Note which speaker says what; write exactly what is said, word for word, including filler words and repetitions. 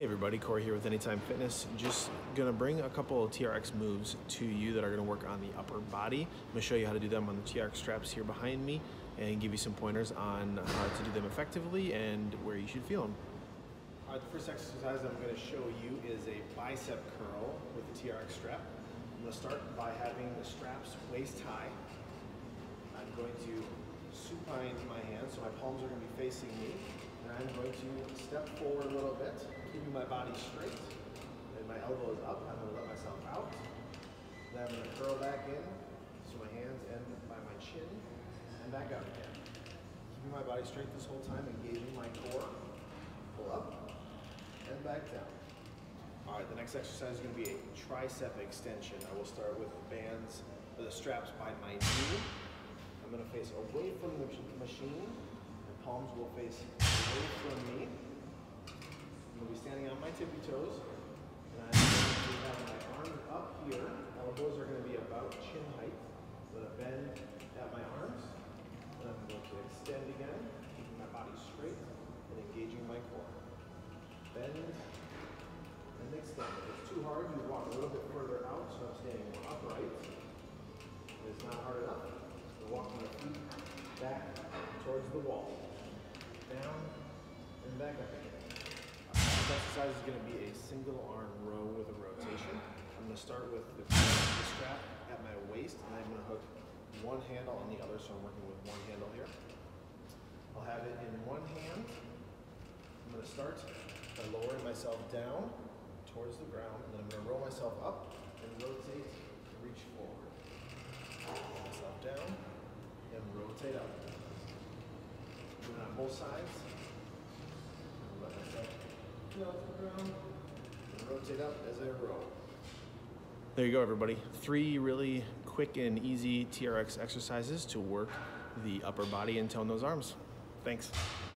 Speaker 1: Hey everybody, Corey here with Anytime Fitness. Just gonna bring a couple of T R X moves to you that are gonna work on the upper body. I'm gonna show you how to do them on the T R X straps here behind me and give you some pointers on how to do them effectively and where you should feel them. All right, the first exercise I'm gonna show you is a bicep curl with the T R X strap. I'm gonna start by having the straps waist high. I'm going to supine my hands, so my palms are going to be facing me, and I'm going to step forward a little bit, keeping my body straight, and my elbow is up. I'm going to let myself out. Then I'm going to curl back in, so my hands end by my chin, and back out again. Keeping my body straight this whole time, engaging my core. Pull up, and back down. All right, the next exercise is going to be a tricep extension. I will start with the bands, or the straps by my knee. I'm going to face away from the machine. My palms will face away from me. I'm going to be standing on my tippy toes. And I'm going to have my arms up here. Elbows are going to be about chin height. I'm going to bend at my arms. And I'm going to extend again, keeping my body straight and engaging my core. Bend and extend. If it's too hard, you walk a little bit further out, so I'm standing more upright. If it's not hard enough, walk my feet back towards the wall. Down and back up again. This exercise is going to be a single arm row with a rotation. I'm going to start with the, the strap at my waist, and I'm going to hook one handle on the other, so I'm working with one handle here. I'll have it in one hand. I'm going to start by lowering myself down towards the ground, and then I'm going to roll myself up and rotate to reach forward. Roll myself down and rotate up. Do it on both sides. Let myself go to the ground and rotate up as I roll. There you go, everybody. Three really quick and easy T R X exercises to work the upper body and tone those arms. Thanks.